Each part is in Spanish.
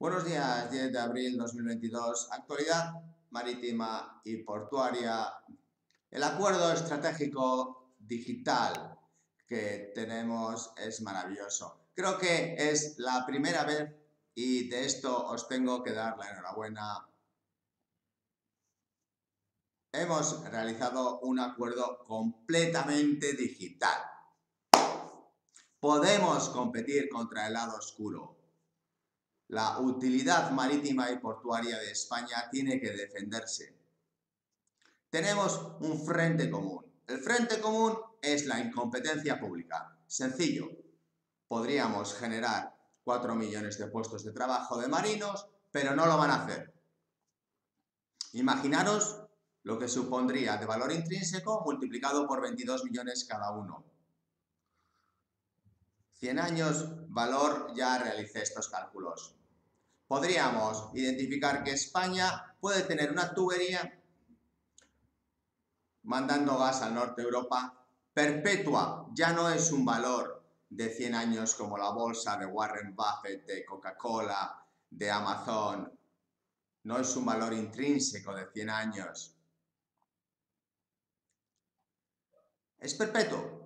Buenos días, 10 de abril 2022. Actualidad marítima y portuaria. El acuerdo estratégico digital que tenemos es maravilloso. Creo que es la primera vez y de esto os tengo que dar la enhorabuena. Hemos realizado un acuerdo completamente digital. Podemos competir contra el lado oscuro. La utilidad marítima y portuaria de España tiene que defenderse. Tenemos un frente común. El frente común es la incompetencia pública. Sencillo. Podríamos generar 4 millones de puestos de trabajo de marinos, pero no lo van a hacer. Imaginaros lo que supondría de valor intrínseco multiplicado por 22 millones cada uno. 100 años, valor, ya realicé estos cálculos. Podríamos identificar que España puede tener una tubería mandando gas al norte de Europa perpetua. Ya no es un valor de 100 años como la bolsa de Warren Buffett, de Coca-Cola, de Amazon. No es un valor intrínseco de 100 años. Es perpetuo.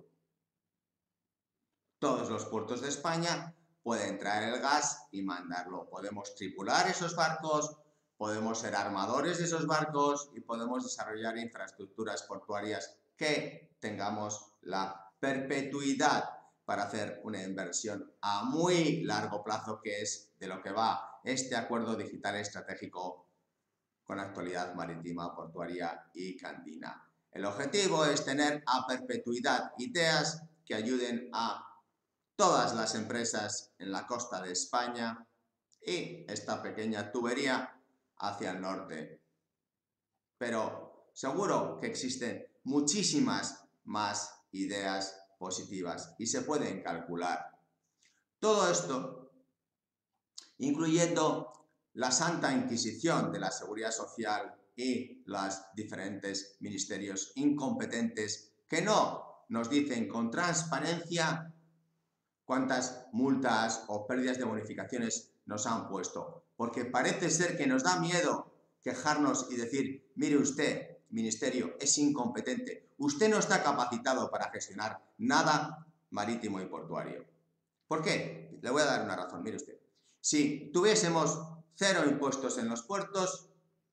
Todos los puertos de España pueden traer el gas y mandarlo. Podemos tripular esos barcos, podemos ser armadores de esos barcos y podemos desarrollar infraestructuras portuarias que tengamos la perpetuidad para hacer una inversión a muy largo plazo, que es de lo que va este acuerdo digital estratégico con actualidad marítima, portuaria y candina. El objetivo es tener a perpetuidad ideas que ayuden a todas las empresas en la costa de España y esta pequeña tubería hacia el norte. Pero seguro que existen muchísimas más ideas positivas y se pueden calcular. Todo esto, incluyendo la Santa Inquisición de la Seguridad Social y los diferentes ministerios incompetentes que no nos dicen con transparencia cuántas multas o pérdidas de bonificaciones nos han puesto. Porque parece ser que nos da miedo quejarnos y decir, mire usted, ministerio, es incompetente. Usted no está capacitado para gestionar nada marítimo y portuario. ¿Por qué? Le voy a dar una razón, mire usted. Si tuviésemos 0 impuestos en los puertos,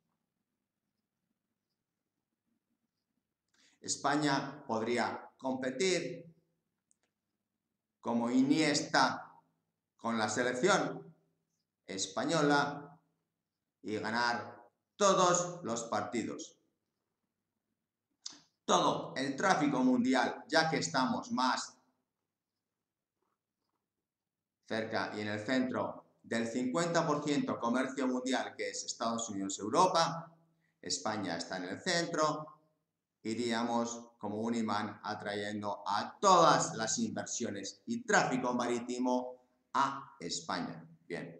España podría competir como Iniesta con la selección española y ganar todos los partidos. Todo el tráfico mundial, ya que estamos más cerca y en el centro del 50% comercio mundial, que es Estados Unidos-Europa, España está en el centro, iríamos como un imán atrayendo a todas las inversiones y tráfico marítimo a España. Bien.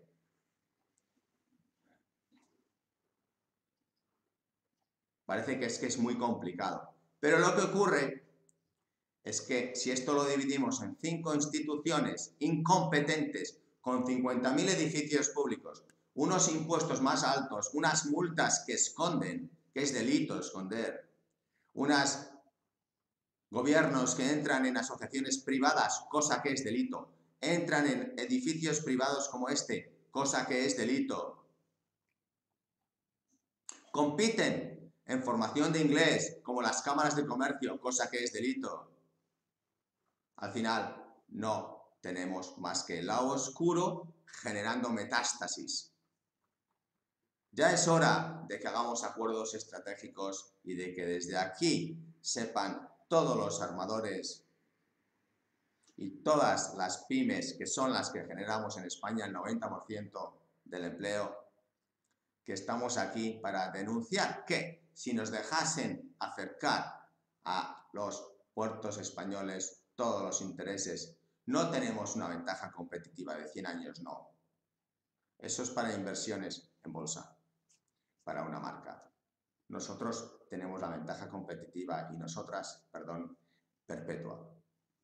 Parece que es muy complicado. Pero lo que ocurre es que si esto lo dividimos en 5 instituciones incompetentes con 50.000 edificios públicos, unos impuestos más altos, unas multas que esconden, que es delito esconder, unos gobiernos que entran en asociaciones privadas, cosa que es delito, entran en edificios privados como este, cosa que es delito, compiten en formación de inglés como las cámaras de comercio, cosa que es delito. Al final no tenemos más que el lado oscuro generando metástasis. Ya es hora de que hagamos acuerdos estratégicos y de que desde aquí sepan todos los armadores y todas las pymes, que son las que generamos en España el 90% del empleo, que estamos aquí para denunciar que si nos dejasen acercar a los puertos españoles todos los intereses, no tenemos una ventaja competitiva de 100 años, no. Eso es para inversiones en bolsa, para una marca. Nosotros tenemos la ventaja competitiva y nosotras, perpetua.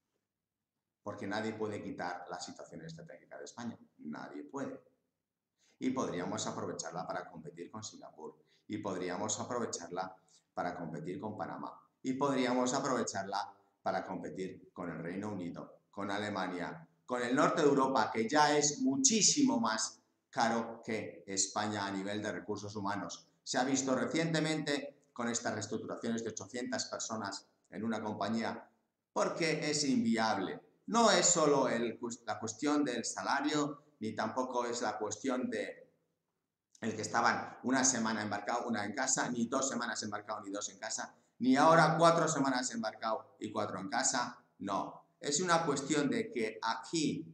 Porque nadie puede quitar la situación estratégica de España. Nadie puede. Y podríamos aprovecharla para competir con Singapur. Y podríamos aprovecharla para competir con Panamá. Y podríamos aprovecharla para competir con el Reino Unido, con Alemania, con el norte de Europa, que ya es muchísimo más caro que España a nivel de recursos humanos. Se ha visto recientemente con estas reestructuraciones de 800 personas en una compañía, porque es inviable. No es solo la cuestión del salario, ni tampoco es la cuestión de el que estaban una semana embarcado, una en casa, ni 2 semanas embarcado, ni 2 en casa, ni ahora 4 semanas embarcado y 4 en casa. No, es una cuestión de que aquí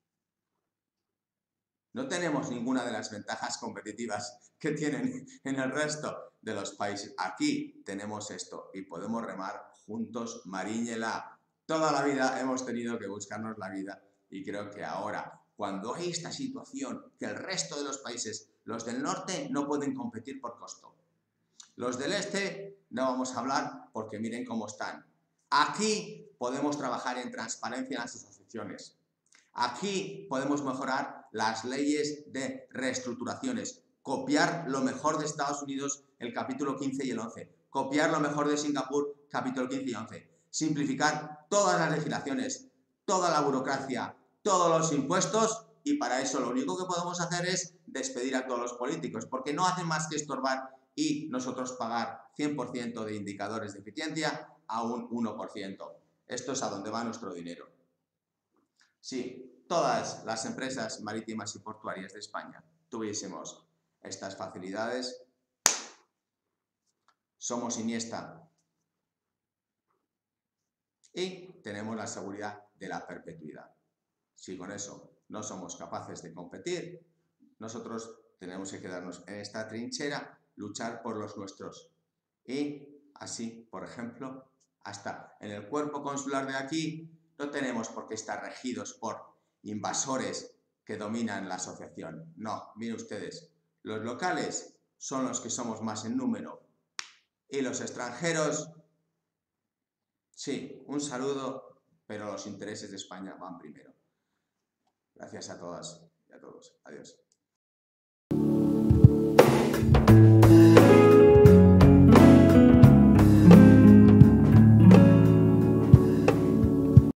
no tenemos ninguna de las ventajas competitivas que tienen en el resto de los países. Aquí tenemos esto y podemos remar juntos, Mariñela. Toda la vida hemos tenido que buscarnos la vida y creo que ahora, cuando hay esta situación, que el resto de los países, los del norte, no pueden competir por costo. Los del este no vamos a hablar porque miren cómo están. Aquí podemos trabajar en transparencia en las asociaciones. Aquí podemos mejorar las leyes de reestructuraciones, copiar lo mejor de Estados Unidos, el capítulo 15 y el 11, copiar lo mejor de Singapur, capítulo 15 y 11, simplificar todas las legislaciones, toda la burocracia, todos los impuestos, y para eso lo único que podemos hacer es despedir a todos los políticos, porque no hacen más que estorbar y nosotros pagar 100% de indicadores de eficiencia a un 1%. Esto es a donde va nuestro dinero. Si todas las empresas marítimas y portuarias de España tuviésemos estas facilidades, somos Iniesta y tenemos la seguridad de la perpetuidad. Si con eso no somos capaces de competir, nosotros tenemos que quedarnos en esta trinchera, luchar por los nuestros. Y así, por ejemplo, hasta en el cuerpo consular de aquí no tenemos por qué estar regidos por invasores que dominan la asociación. No, miren ustedes, los locales son los que somos más en número y los extranjeros, sí, un saludo, pero los intereses de España van primero. Gracias a todas y a todos. Adiós.